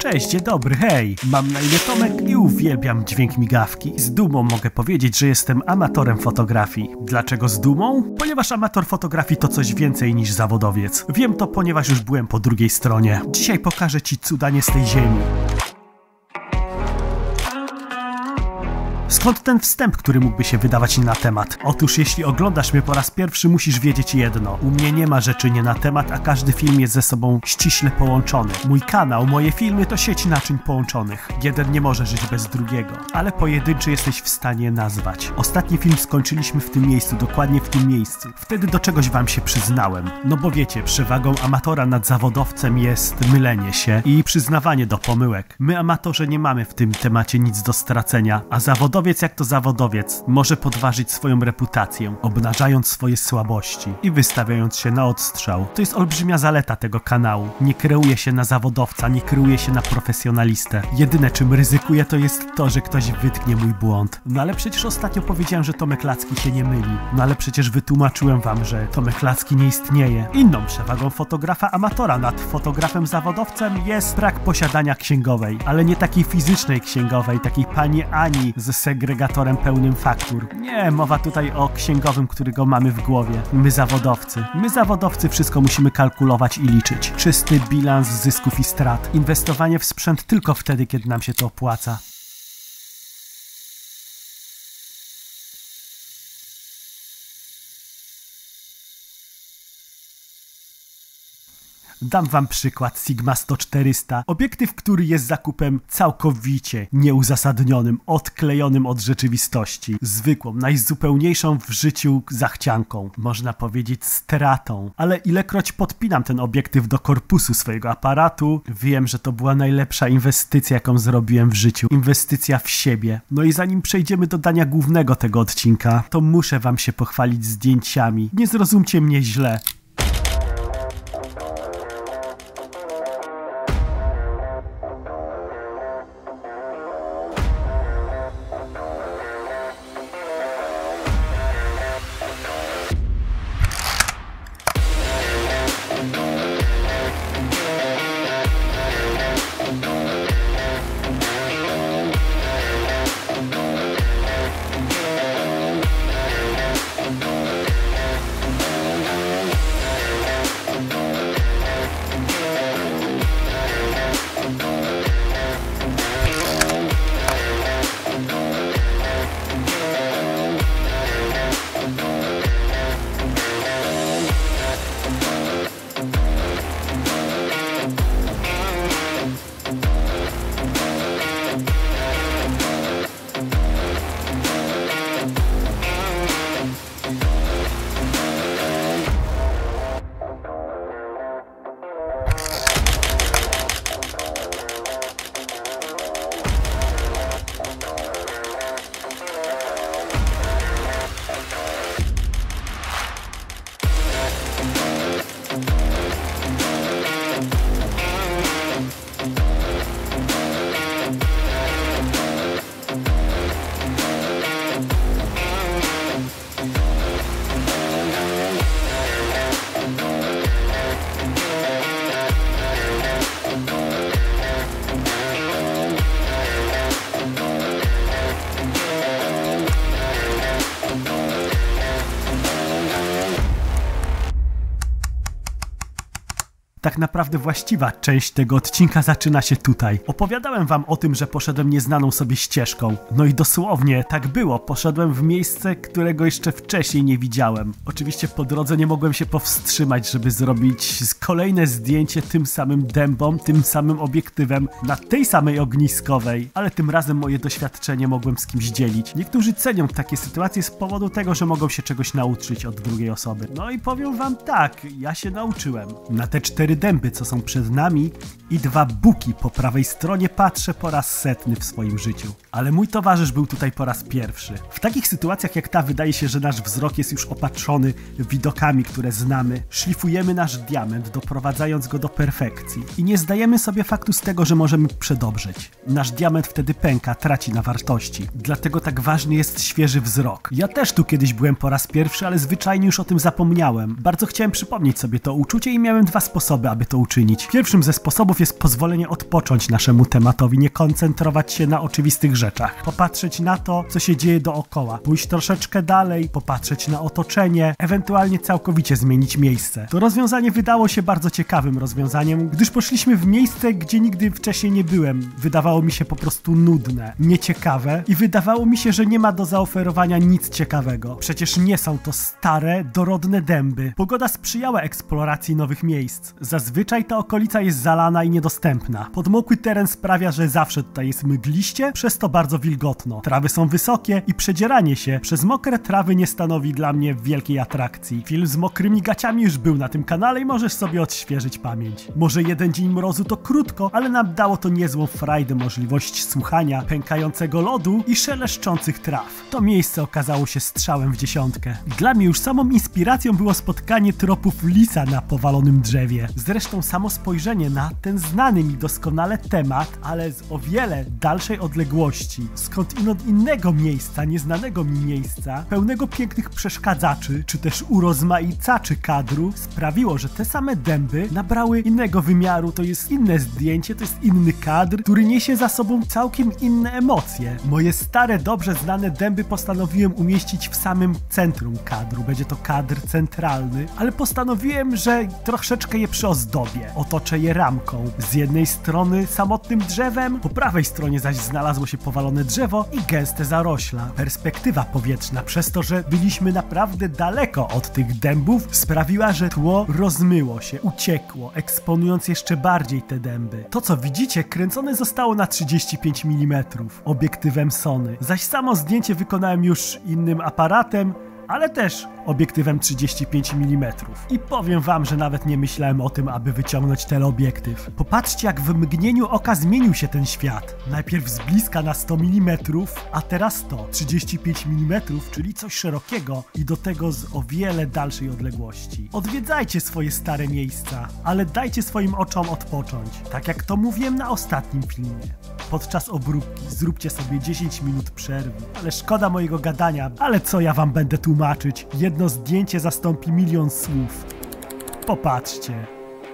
Cześć, dzień dobry, hej! Mam na imię Tomek i uwielbiam dźwięk migawki. Z dumą mogę powiedzieć, że jestem amatorem fotografii. Dlaczego z dumą? Ponieważ amator fotografii to coś więcej niż zawodowiec. Wiem to, ponieważ już byłem po drugiej stronie. Dzisiaj pokażę ci cuda nie z tej ziemi. Skąd ten wstęp, który mógłby się wydawać nie na temat? Otóż jeśli oglądasz mnie po raz pierwszy, musisz wiedzieć jedno. U mnie nie ma rzeczy nie na temat, a każdy film jest ze sobą ściśle połączony. Mój kanał, moje filmy to sieć naczyń połączonych. Jeden nie może żyć bez drugiego, ale pojedynczy jesteś w stanie nazwać. Ostatni film skończyliśmy w tym miejscu, dokładnie w tym miejscu. Wtedy do czegoś wam się przyznałem. No bo wiecie, przewagą amatora nad zawodowcem jest mylenie się i przyznawanie do pomyłek. My amatorzy nie mamy w tym temacie nic do stracenia, a zawodowiec jak to zawodowiec może podważyć swoją reputację, obnażając swoje słabości i wystawiając się na odstrzał. To jest olbrzymia zaleta tego kanału. Nie kreuje się na zawodowca, nie kreuje się na profesjonalistę. Jedyne czym ryzykuję to jest to, że ktoś wytknie mój błąd. No ale przecież ostatnio powiedziałem, że Tomek Lacki się nie myli. No ale przecież wytłumaczyłem wam, że Tomek Lacki nie istnieje. Inną przewagą fotografa amatora nad fotografem zawodowcem jest brak posiadania księgowej, ale nie takiej fizycznej księgowej, takiej pani Ani ze segregatorem pełnym faktur. Nie, mowa tutaj o księgowym, którego mamy w głowie. My zawodowcy wszystko musimy kalkulować i liczyć. Czysty bilans zysków i strat. Inwestowanie w sprzęt tylko wtedy, kiedy nam się to opłaca. Dam wam przykład Sigma 100-400. Obiektyw, który jest zakupem całkowicie nieuzasadnionym, odklejonym od rzeczywistości. Zwykłą, najzupełniejszą w życiu zachcianką. Można powiedzieć stratą. Ale ilekroć podpinam ten obiektyw do korpusu swojego aparatu, wiem, że to była najlepsza inwestycja, jaką zrobiłem w życiu. Inwestycja w siebie. No i zanim przejdziemy do dania głównego tego odcinka, to muszę wam się pochwalić zdjęciami. Nie zrozumcie mnie źle. Tak naprawdę właściwa część tego odcinka zaczyna się tutaj. Opowiadałem wam o tym, że poszedłem nieznaną sobie ścieżką. No i dosłownie tak było. Poszedłem w miejsce, którego jeszcze wcześniej nie widziałem. Oczywiście po drodze nie mogłem się powstrzymać, żeby zrobić kolejne zdjęcie tym samym dębom, tym samym obiektywem, na tej samej ogniskowej. Ale tym razem moje doświadczenie mogłem z kimś dzielić. Niektórzy cenią takie sytuacje z powodu tego, że mogą się czegoś nauczyć od drugiej osoby. No i powiem wam tak, ja się nauczyłem. Na te 4 dęby, co są przed nami i 2 buki po prawej stronie patrzę po raz 100 w swoim życiu. Ale mój towarzysz był tutaj po raz pierwszy. W takich sytuacjach jak ta wydaje się, że nasz wzrok jest już opatrzony widokami, które znamy. Szlifujemy nasz diament, doprowadzając go do perfekcji. I nie zdajemy sobie faktu z tego, że możemy przedobrzeć. Nasz diament wtedy pęka, traci na wartości. Dlatego tak ważny jest świeży wzrok. Ja też tu kiedyś byłem po raz pierwszy, ale zwyczajnie już o tym zapomniałem. Bardzo chciałem przypomnieć sobie to uczucie i miałem 2 sposoby, aby to uczynić. Pierwszym ze sposobów jest pozwolenie odpocząć naszemu tematowi, nie koncentrować się na oczywistych rzeczach. Popatrzeć na to, co się dzieje dookoła, pójść troszeczkę dalej, popatrzeć na otoczenie, ewentualnie całkowicie zmienić miejsce. To rozwiązanie wydało się bardzo ciekawym rozwiązaniem, gdyż poszliśmy w miejsce, gdzie nigdy wcześniej nie byłem. Wydawało mi się po prostu nudne, nieciekawe i wydawało mi się, że nie ma do zaoferowania nic ciekawego. Przecież nie są to stare, dorodne dęby. Pogoda sprzyjała eksploracji nowych miejsc. Zazwyczaj ta okolica jest zalana i niedostępna. Podmokły teren sprawia, że zawsze tutaj jest mgliście, przez to bardzo wilgotno. Trawy są wysokie i przedzieranie się przez mokre trawy nie stanowi dla mnie wielkiej atrakcji. Film z mokrymi gaciami już był na tym kanale i możesz sobie odświeżyć pamięć. Może jeden dzień mrozu to krótko, ale nam dało to niezłą frajdę, możliwość słuchania pękającego lodu i szeleszczących traw. To miejsce okazało się strzałem w dziesiątkę. Dla mnie już samą inspiracją było spotkanie tropów lisa na powalonym drzewie. Zresztą samo spojrzenie na ten znany mi doskonale temat, ale z o wiele dalszej odległości, skąd inąd innego miejsca, nieznanego mi miejsca, pełnego pięknych przeszkadzaczy, czy też urozmaicaczy kadru, sprawiło, że te same dęby nabrały innego wymiaru, to jest inne zdjęcie, to jest inny kadr, który niesie za sobą całkiem inne emocje. Moje stare, dobrze znane dęby postanowiłem umieścić w samym centrum kadru. Będzie to kadr centralny, ale postanowiłem, że troszeczkę je przyozdobię. Otoczę je ramką. Z jednej strony samotnym drzewem, po prawej stronie zaś znalazło się powalone drzewo i gęste zarośla. Perspektywa powietrzna, przez to, że byliśmy naprawdę daleko od tych dębów, sprawiła, że tło rozmyło się, uciekło, eksponując jeszcze bardziej te dęby. To, co widzicie, kręcone zostało na 35 mm obiektywem Sony, zaś samo zdjęcie wykonałem już innym aparatem, ale też obiektywem 35 mm. I powiem wam, że nawet nie myślałem o tym, aby wyciągnąć teleobiektyw. Popatrzcie, jak w mgnieniu oka zmienił się ten świat. Najpierw z bliska na 100 mm, a teraz to 35 mm, czyli coś szerokiego i do tego z o wiele dalszej odległości. Odwiedzajcie swoje stare miejsca, ale dajcie swoim oczom odpocząć. Tak jak to mówiłem na ostatnim filmie. Podczas obróbki zróbcie sobie 10 minut przerwy. Ale szkoda mojego gadania, ale co ja wam będę tłumaczyć? Jedno zdjęcie zastąpi milion słów. Popatrzcie.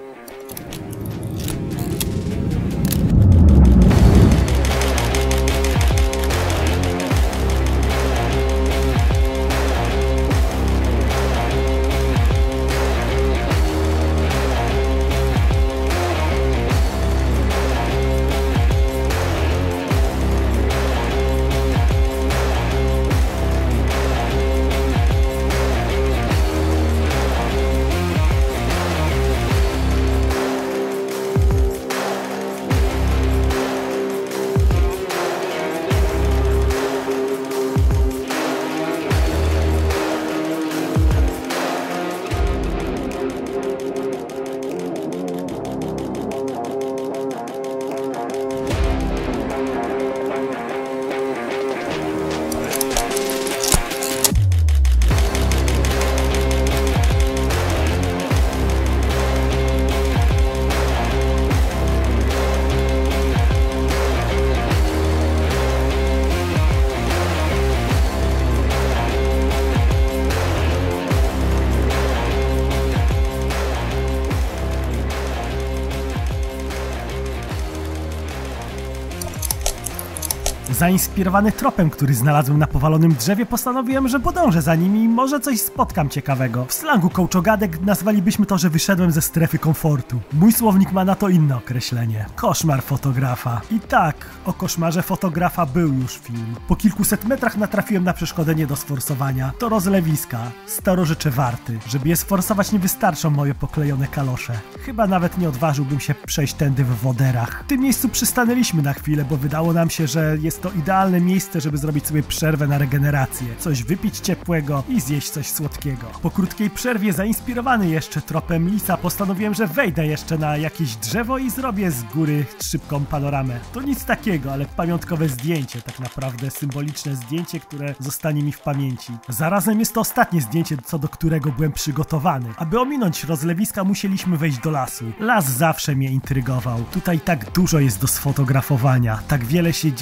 Zainspirowany tropem, który znalazłem na powalonym drzewie, postanowiłem, że podążę za nim i może coś spotkam ciekawego. W slangu kołczogadek nazwalibyśmy to, że wyszedłem ze strefy komfortu. Mój słownik ma na to inne określenie. Koszmar fotografa. I tak, o koszmarze fotografa był już film. Po kilkuset metrach natrafiłem na przeszkodę nie do sforsowania. To rozlewiska, starożycze warty. Żeby je sforsować, nie wystarczą moje poklejone kalosze. Chyba nawet nie odważyłbym się przejść tędy w woderach. W tym miejscu przystanęliśmy na chwilę, bo wydało nam się, że jest to idealne miejsce, żeby zrobić sobie przerwę na regenerację. Coś wypić ciepłego i zjeść coś słodkiego. Po krótkiej przerwie, zainspirowany jeszcze tropem lisa, postanowiłem, że wejdę jeszcze na jakieś drzewo i zrobię z góry szybką panoramę. To nic takiego, ale pamiątkowe zdjęcie, tak naprawdę symboliczne zdjęcie, które zostanie mi w pamięci. Zarazem jest to ostatnie zdjęcie, co do którego byłem przygotowany. Aby ominąć rozlewiska, musieliśmy wejść do lasu. Las zawsze mnie intrygował. Tutaj tak dużo jest do sfotografowania, tak wiele się dzieje, ale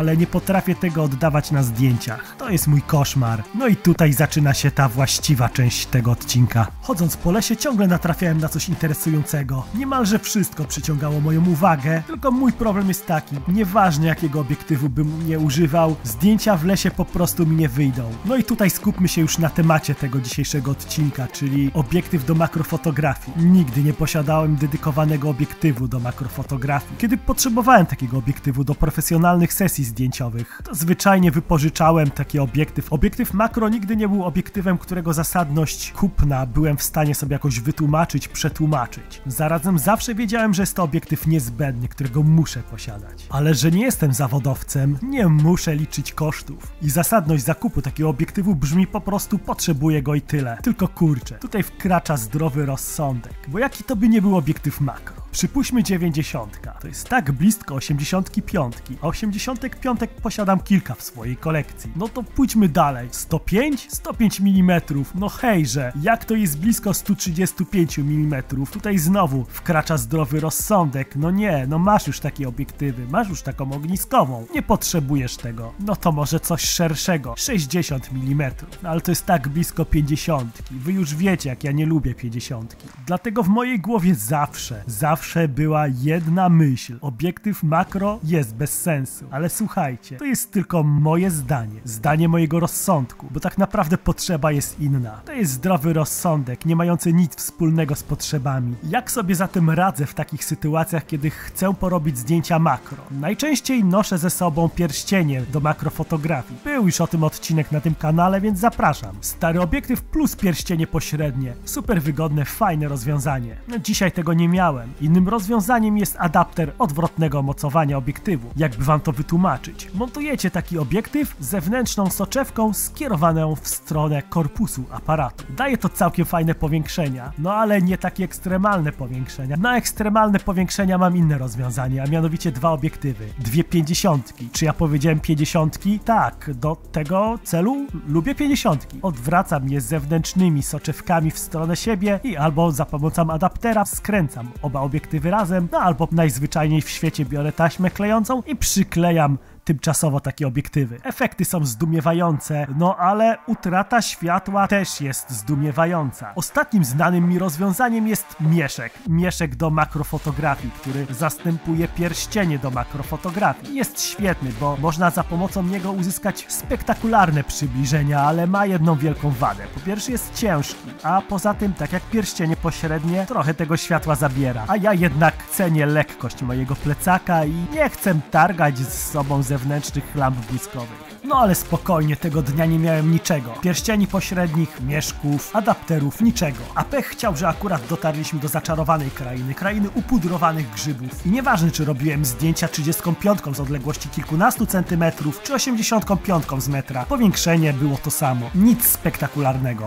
ale nie potrafię tego oddawać na zdjęciach. To jest mój koszmar. No i tutaj zaczyna się ta właściwa część tego odcinka. Chodząc po lesie ciągle natrafiałem na coś interesującego. Niemalże wszystko przyciągało moją uwagę, tylko mój problem jest taki. Nieważne jakiego obiektywu bym nie używał, zdjęcia w lesie po prostu mi nie wyjdą. No i tutaj skupmy się już na temacie tego dzisiejszego odcinka, czyli obiektyw do makrofotografii. Nigdy nie posiadałem dedykowanego obiektywu do makrofotografii. Kiedy potrzebowałem takiego obiektywu do profesjonalnych sesji zdjęciowych, to zwyczajnie wypożyczałem taki obiektyw. Obiektyw makro nigdy nie był obiektywem, którego zasadność kupna byłem w stanie sobie jakoś wytłumaczyć, przetłumaczyć. Zarazem zawsze wiedziałem, że jest to obiektyw niezbędny, którego muszę posiadać. Ale że nie jestem zawodowcem, nie muszę liczyć kosztów. I zasadność zakupu takiego obiektywu brzmi po prostu potrzebuję go i tyle. Tylko kurczę, tutaj wkracza zdrowy rozsądek, bo jaki to by nie był obiektyw makro. Przypuśćmy 90. To jest tak blisko 85, a 85 posiadam kilka w swojej kolekcji. No to pójdźmy dalej. 105? 105 mm. No hejże, jak to jest blisko 135 mm? Tutaj znowu wkracza zdrowy rozsądek. No nie, no masz już takie obiektywy, masz już taką ogniskową. Nie potrzebujesz tego. No to może coś szerszego. 60 mm. No ale to jest tak blisko 50. Wy już wiecie, jak ja nie lubię 50. Dlatego w mojej głowie zawsze była jedna myśl. Obiektyw makro jest bez sensu. Ale słuchajcie, to jest tylko moje zdanie. Zdanie mojego rozsądku, bo tak naprawdę potrzeba jest inna. To jest zdrowy rozsądek, nie mający nic wspólnego z potrzebami. Jak sobie zatem radzę w takich sytuacjach, kiedy chcę porobić zdjęcia makro? Najczęściej noszę ze sobą pierścienie do makrofotografii. Był już o tym odcinek na tym kanale, więc zapraszam. Stary obiektyw plus pierścienie pośrednie. Super wygodne, fajne rozwiązanie. No, dzisiaj tego nie miałem. Innym rozwiązaniem jest adapter odwrotnego mocowania obiektywu. Jakby wam to wytłumaczyć? Montujecie taki obiektyw z zewnętrzną soczewką skierowaną w stronę korpusu aparatu. Daje to całkiem fajne powiększenia, no ale nie takie ekstremalne powiększenia. Na ekstremalne powiększenia mam inne rozwiązanie, a mianowicie dwa obiektywy. Dwie 50. Czy ja powiedziałem 50? Tak, do tego celu lubię 50. Odwracam je z zewnętrznymi soczewkami w stronę siebie i albo za pomocą adaptera skręcam oba obiektywy razem, no albo najzwyczajniej w świecie biorę taśmę klejącą i przyklejam tymczasowo takie obiektywy. Efekty są zdumiewające, no ale utrata światła też jest zdumiewająca. Ostatnim znanym mi rozwiązaniem jest mieszek. Mieszek do makrofotografii, który zastępuje pierścienie do makrofotografii. Jest świetny, bo można za pomocą niego uzyskać spektakularne przybliżenia, ale ma jedną wielką wadę. Po pierwsze jest ciężki, a poza tym, tak jak pierścienie pośrednie, trochę tego światła zabiera. A ja jednak cenię lekkość mojego plecaka i nie chcę targać z sobą zewnętrznych lamp błyskowych. No ale spokojnie, tego dnia nie miałem niczego. Pierścieni pośrednich, mieszków, adapterów, niczego. A pech chciał, że akurat dotarliśmy do zaczarowanej krainy upudrowanych grzybów. I nieważne, czy robiłem zdjęcia 35 z odległości kilkunastu centymetrów, czy 85 z metra. Powiększenie było to samo. Nic spektakularnego.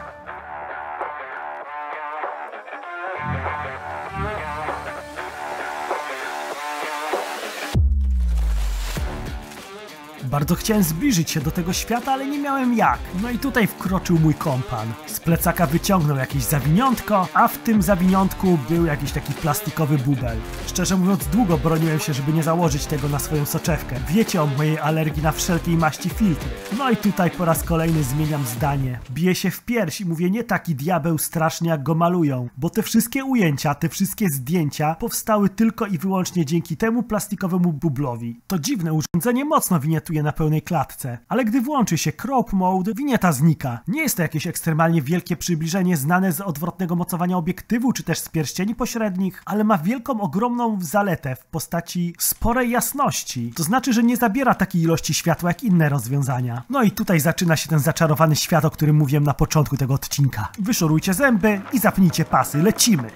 Bardzo chciałem zbliżyć się do tego świata, ale nie miałem jak. No i tutaj wkroczył mój kompan. Z plecaka wyciągnął jakieś zawiniątko, a w tym zawiniątku był jakiś taki plastikowy bubel. Szczerze mówiąc, długo broniłem się, żeby nie założyć tego na swoją soczewkę. Wiecie o mojej alergii na wszelkiej maści filtry. No i tutaj po raz kolejny zmieniam zdanie. Biję się w pierś i mówię, nie taki diabeł straszny jak go malują, bo te wszystkie ujęcia, te wszystkie zdjęcia powstały tylko i wyłącznie dzięki temu plastikowemu bublowi. To dziwne urządzenie mocno winietuje na pełnej klatce, ale gdy włączy się crop mode, winieta znika. Nie jest to jakieś ekstremalnie wielkie przybliżenie znane z odwrotnego mocowania obiektywu, czy też z pierścieni pośrednich, ale ma wielką, ogromną zaletę w postaci sporej jasności. To znaczy, że nie zabiera takiej ilości światła jak inne rozwiązania. No i tutaj zaczyna się ten zaczarowany świat, o którym mówiłem na początku tego odcinka. Wyszorujcie zęby i zapnijcie pasy, lecimy!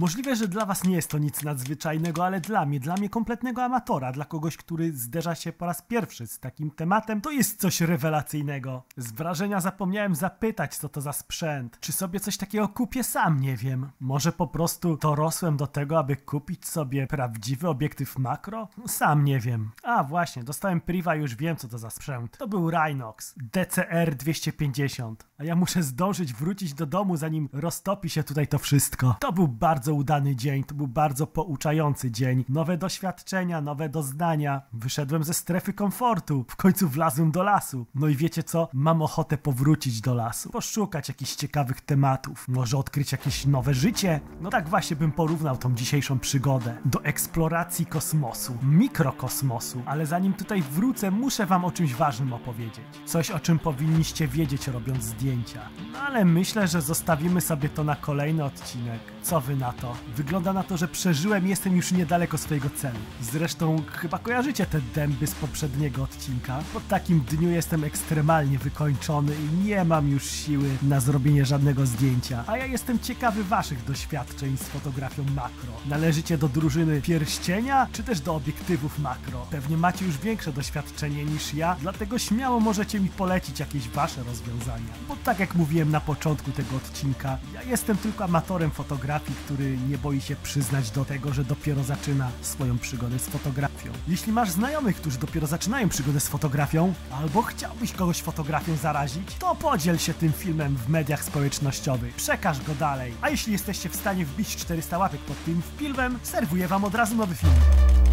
Możliwe, że dla was nie jest to nic nadzwyczajnego, ale dla mnie kompletnego amatora, dla kogoś, który zderza się po raz pierwszy z takim tematem, to jest coś rewelacyjnego. Z wrażenia zapomniałem zapytać, co to za sprzęt. Czy sobie coś takiego kupię sam, nie wiem. Może po prostu dorosłem do tego, aby kupić sobie prawdziwy obiektyw makro? Sam nie wiem. A właśnie, dostałem priva i już wiem, co to za sprzęt. To był Rhinox DCR 250. A ja muszę zdążyć wrócić do domu, zanim roztopi się tutaj to wszystko. To był bardzo udany dzień, to był bardzo pouczający dzień. Nowe doświadczenia, nowe doznania. Wyszedłem ze strefy komfortu. W końcu wlazłem do lasu. No i wiecie co? Mam ochotę powrócić do lasu. Poszukać jakichś ciekawych tematów. Może odkryć jakieś nowe życie? No tak właśnie bym porównał tą dzisiejszą przygodę do eksploracji kosmosu. Mikrokosmosu. Ale zanim tutaj wrócę, muszę wam o czymś ważnym opowiedzieć. Coś, o czym powinniście wiedzieć, robiąc zdjęcia. No ale myślę, że zostawimy sobie to na kolejny odcinek. Co wy na to? Wygląda na to, że przeżyłem i jestem już niedaleko swojego celu. Zresztą chyba kojarzycie te dęby z poprzedniego odcinka. Po takim dniu jestem ekstremalnie wykończony i nie mam już siły na zrobienie żadnego zdjęcia. A ja jestem ciekawy waszych doświadczeń z fotografią makro. Należycie do drużyny pierścienia, czy też do obiektywów makro? Pewnie macie już większe doświadczenie niż ja, dlatego śmiało możecie mi polecić jakieś wasze rozwiązania. Bo tak jak mówiłem na początku tego odcinka, ja jestem tylko amatorem fotografii, który nie boi się przyznać do tego, że dopiero zaczyna swoją przygodę z fotografią. Jeśli masz znajomych, którzy dopiero zaczynają przygodę z fotografią, albo chciałbyś kogoś fotografią zarazić, to podziel się tym filmem w mediach społecznościowych. Przekaż go dalej. A jeśli jesteście w stanie wbić 400 łapek pod tym filmem, serwuję wam od razu nowy film.